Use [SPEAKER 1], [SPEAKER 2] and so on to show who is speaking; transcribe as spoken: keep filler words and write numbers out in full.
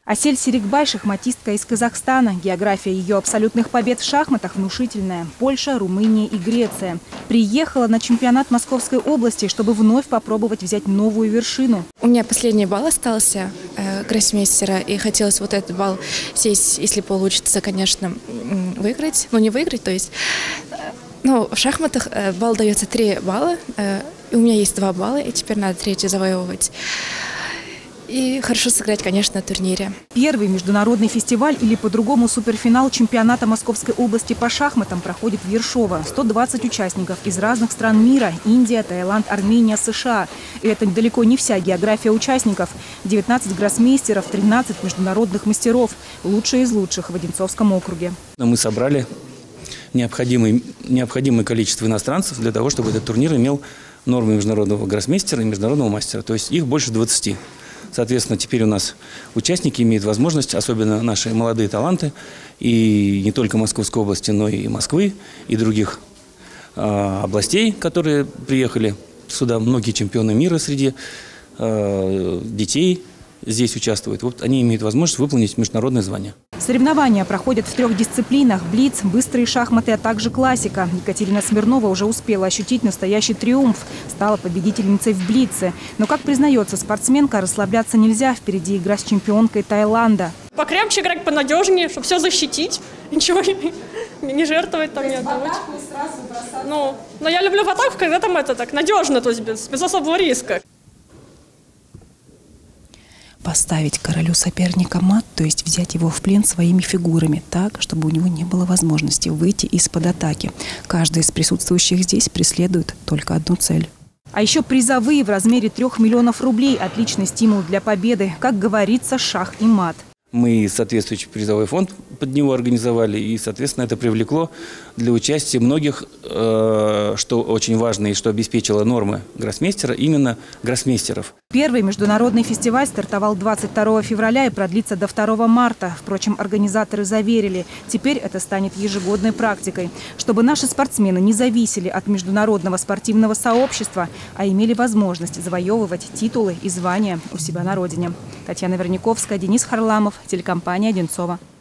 [SPEAKER 1] Асель Серикбай – шахматистка из Казахстана. География ее абсолютных побед в шахматах внушительная. Польша, Румыния и Греция. Приехала на чемпионат Московской области, чтобы вновь попробовать взять новую вершину.
[SPEAKER 2] У меня последний балл остался э, гроссмейстера, и хотелось вот этот балл здесь, если получится, конечно, выиграть. Ну, не выиграть, то есть… Э, ну, в шахматах э, балл дается три балла, э, и у меня есть два балла, и теперь надо третий завоевывать. И хорошо сыграть, конечно, на турнире.
[SPEAKER 1] Первый международный фестиваль или по-другому суперфинал чемпионата Московской области по шахматам проходит в Ершово. сто двадцать участников из разных стран мира – Индия, Таиланд, Армения, США. И это далеко не вся география участников. девятнадцать гроссмейстеров, тринадцать международных мастеров. Лучшие из лучших в Одинцовском округе.
[SPEAKER 3] Мы собрали необходимое, необходимое количество иностранцев для того, чтобы этот турнир имел нормы международного гроссмейстера и международного мастера. То есть их больше двадцати. Соответственно, теперь у нас участники имеют возможность, особенно наши молодые таланты, и не только Московской области, но и Москвы, и других э, областей, которые приехали сюда. Многие чемпионы мира среди э, детей здесь участвуют. Вот они имеют возможность выполнить международное звание.
[SPEAKER 1] Соревнования проходят в трех дисциплинах – блиц, быстрые шахматы, а также классика. Екатерина Смирнова уже успела ощутить настоящий триумф. Стала победительницей в блице. Но, как признается спортсменка, расслабляться нельзя. Впереди игра с чемпионкой Таиланда.
[SPEAKER 4] Покрепче играть, понадежнее, чтобы все защитить. Ничего не, не жертвовать, там, не отдавать. Ну, но я люблю в атаку, когда там это так надежно, то есть без, без особого риска.
[SPEAKER 1] Поставить королю соперника мат, то есть взять его в плен своими фигурами, так, чтобы у него не было возможности выйти из-под атаки. Каждый из присутствующих здесь преследует только одну цель. А еще призовые в размере трех миллионов рублей. Отличный стимул для победы. Как говорится, шах и мат.
[SPEAKER 3] Мы соответствующий призовой фонд под него организовали, и, соответственно, это привлекло для участия многих, э, что очень важно и что обеспечило нормы гроссмейстера, именно гроссмейстеров.
[SPEAKER 1] Первый международный фестиваль стартовал двадцать второго февраля и продлится до второго марта. Впрочем, организаторы заверили, теперь это станет ежегодной практикой, чтобы наши спортсмены не зависели от международного спортивного сообщества, а имели возможность завоевывать титулы и звания у себя на родине. Татьяна Верняковская, Денис Харламов, телекомпания «Одинцово».